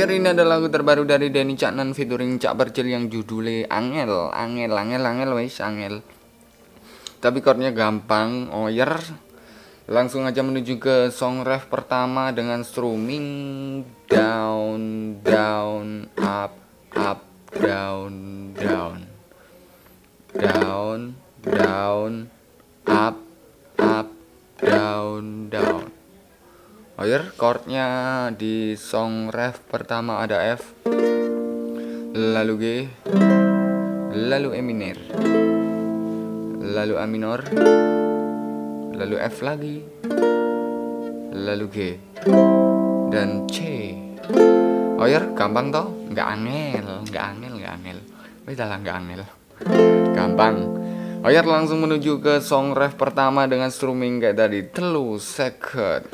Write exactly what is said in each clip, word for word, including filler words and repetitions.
Oyer, ini ada lagu terbaru dari Denny Caknan featuring Cak Percil yang judulnya Angel, Angel, Angel, Angel, wes Angel. Tapi chordnya gampang. Oyer, langsung aja menuju ke song ref pertama dengan strumming down, down, up, up, down, down, down, down, up, up, down, down. Oyer, chordnya di song ref pertama ada F, lalu G, lalu E minor, lalu A minor, lalu F lagi, lalu G, dan C. Oyer, gampang toh? Nggak angel, nggak angel, nggak angel. Beda lah, nggak angel. Gampang. Oyer, langsung menuju ke song ref pertama dengan strumming kayak tadi, telu seket.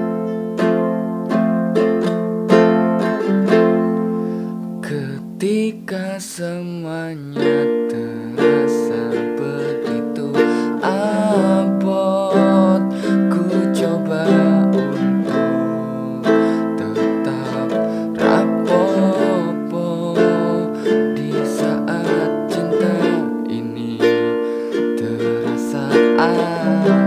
Ketika semuanya terasa begitu abot, ku coba untuk tetap rapopo di saat cinta ini terasa angel,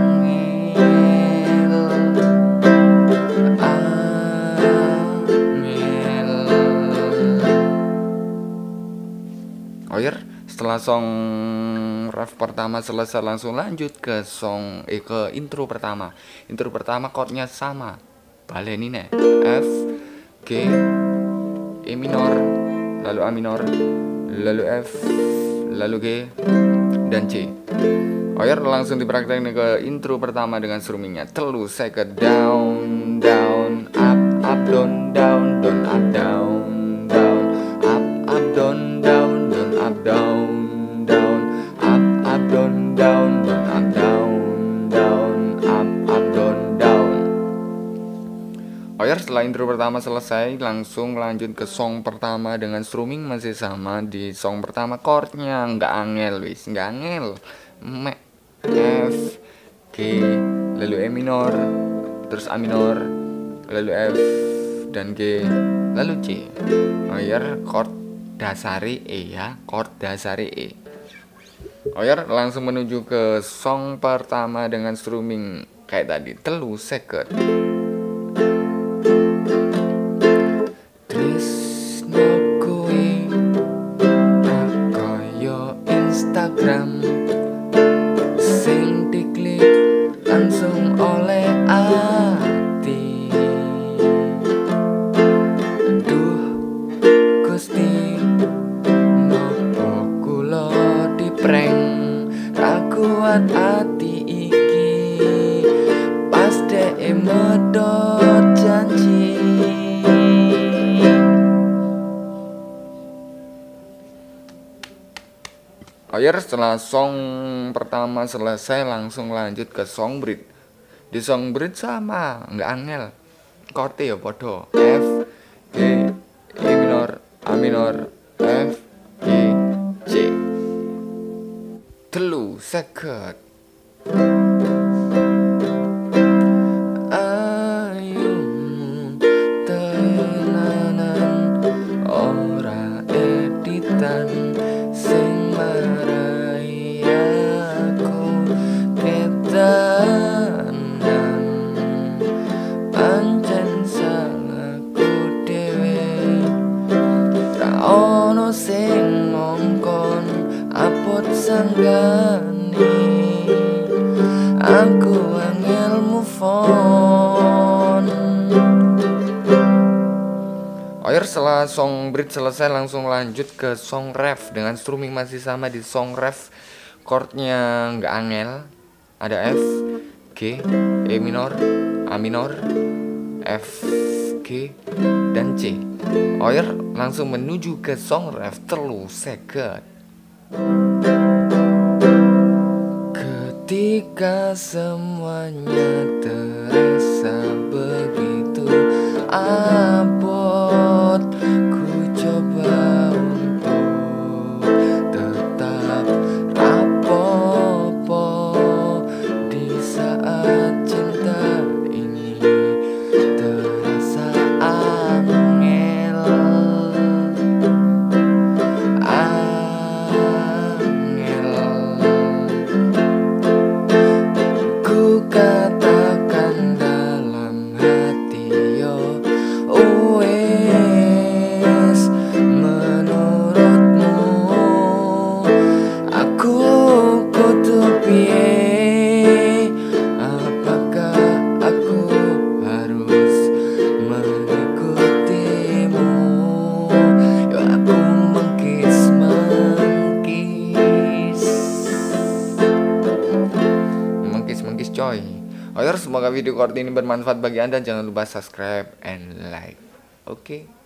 Oyer, setelah song ref pertama selesai langsung lanjut ke song eh ke intro pertama. Intro pertama chordnya sama, balenine F, G, E minor, lalu A minor, lalu F, lalu G, dan C. Oyer, langsung dipraktekin ke intro pertama dengan strummingnya telu seket, down, down, up, up, down, down, down, up, down, down, up, up, down, down, up, down, down, up, up, down, down, down, up, down, down, up, up, down, down. Oyer, setelah intro pertama selesai langsung lanjut ke song pertama dengan strumming masih sama. Di song pertama chordnya nggak angel wis, nggak angel. Me, F, G, lalu E minor, terus A minor, lalu F dan G, lalu C. Oyer, chord dasari E ya, chord dasari E. Oyer, langsung menuju ke song pertama dengan strumming kayak tadi, telu seket. Tresno kowe kaya Instagram sing diklik langsung oleh ati. Duh Gusti, prank ra kuat ati iki pas dek medhot janji. Oyer, setelah song pertama selesai langsung lanjut ke song bridge. Di song bridge sama, nggak angel. Chordnya ya podo, F, G, E minor, A minor, F, G, C. Telu seket. Ayumu tenanan ora editan sing marai aku ketanan pancen salahku dhewe ra ono sing ngongkon apot sanggani aku angel move on. Oyer, setelah song bridge selesai langsung lanjut ke song ref dengan strumming masih sama. Di song ref chordnya nggak angel, ada F, G, E minor, A minor, F, G, dan C. Oyer, langsung menuju ke song ref telu seket. Ketika semuanya terasa begitu abot, ku coba untuk tetap rapopo di saat cinta ini terasa angel. Semoga video chord ini bermanfaat bagi Anda. Jangan lupa subscribe and like. Oke.